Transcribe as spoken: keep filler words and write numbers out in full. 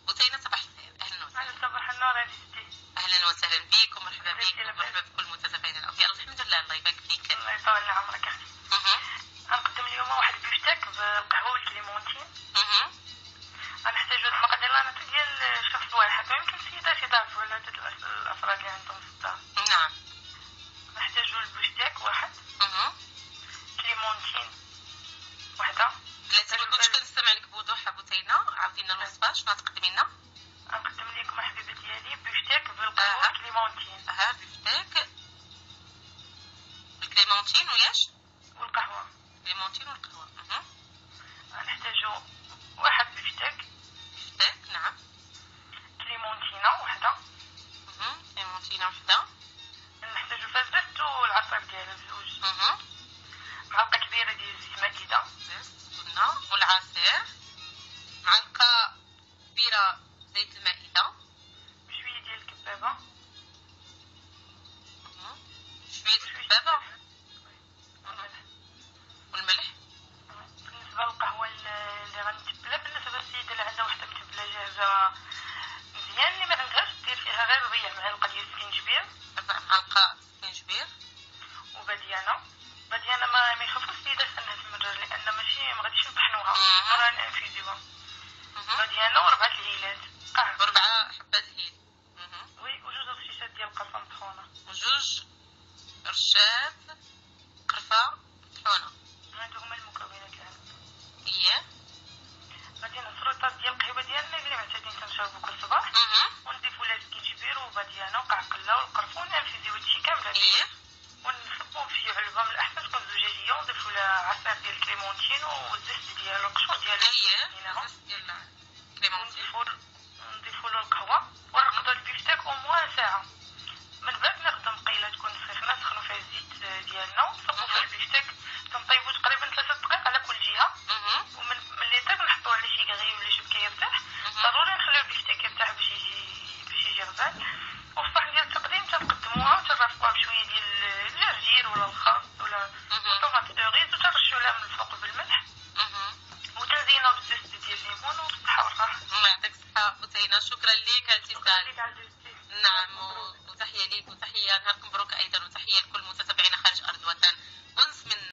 بثينة صباح الخير، أهلا على وسهلا. صباح النور يا ستي. أهلا وسهلا بك ومرحبا بك كيفك؟ ومرحبا بكل متابعينا الأوفياء. الحمد لله، الله يبارك فيك. الله يطول لي عمرك اختي. اها غنقدم اليوم واحد البيفتيك بالقهوه والكليمونتين. اها غنحتاجو هاد المقادير راه ديال شخص واحد، ويمكن السيدات يضاعفوا على عدد الأس- الافراد اللي عندهم في الدار. نعم. غنحتاجو البيفتيك واحد، اها كليمونتين وحده. بلاتي ما كنتش كنستمع لك بوضوح بثينة، عاودينا الوصفة شنو تقدمي لنا؟ غنقدم لكم حبيبه ديالي بيفتيك بالقهوه أها. والكليمونتين أها بفتاك بالكريمونتين وياش؟ والقهوه. كريمونتين والقهوة. اها غنحتاجو واحد بيفتيك، بفتاك نعم. كليمونتينه وحده. اها كريمونتينة وحدة. نحتاجو فيها الزيت والعصير ديالها بجوج. اها معلقه كبيره ديال الزيت ماكده. زيت قلنا والعصير. معلقة كبيرة زيت المائدة. بشويه ديال الكبابه. اها شوية الكبابة والملح. بالنسبه للقهوه اللي غنتبلها، بالنسبه للسيده اللي عندها وحده متبله جاهزه مزيان، اللي ما عندهاش دير فيها غير ربيع معلقه ديال السكينجبير ربع معلقة سكينجبير. وباديانه. باديانه ما ما يخافوش السيدات انها تمرر، لان ماشي ما غاديش نطحنوها، مهم. راه نانفيزيوها. اها باديانه وربعه الهيلات قهوه. وربعة حبات هيل. اها وي وجوج رشيشات ديال القرفه مطحونه. وجوج رشات قرفة مطحونة. هادو هما المكونات اللي عندنا. اييه. غادي نصرو الطاس ديال القهوه ديالنا اللي معتادين تنشربو كل صباح، اها ونضيفو لها سكينجبير وباديانه وقعقله والقرفه، وننفيزيو هادشي كامل عليه. اييه. ونصبو في علبه، من الاحسن تكون زجاجيه، ونضيفو لها عصير ديال الكريمونتين والزيت ديالو القشور ديالو. اييه هنا الزيت ديال الكريمونتين. ونضيفو نضيفو له القهوه، ونرقدو البيفتيك او موان ساعه. من بعد ناخدو مقيله تكون سخينه، نسخنو فيها الزيت ديالنا، ونصبو فيها البيفتيك، تنطيبو تقريبا ثلاثه دقائق على كل جهه. اها ومن ملي طيب نحطوه على شي كغي ولا شي بكا يرتاح. ضروري نخليو البيفتيك يرتاح باش يجي باش يجي غزال. وفي الصحن ديال التقديم تنقدموها وتنرافقوها بشويه ديال الجرجير ولا الخس ولا طوماط دوريز، وترشو لها من الفوق بالملح، اها وتنزينو بالزيت ديال الليمون وبالصحه والراحه. الله يعطيك الصحة بثينة، شكرا لك على شكرا الاتصال. لك على الجلسة. نعم و- وتحية ليك وتحية نهاركم مبروك أيضا، وتحية لكل متابعينا خارج أرض الوطن. أنس من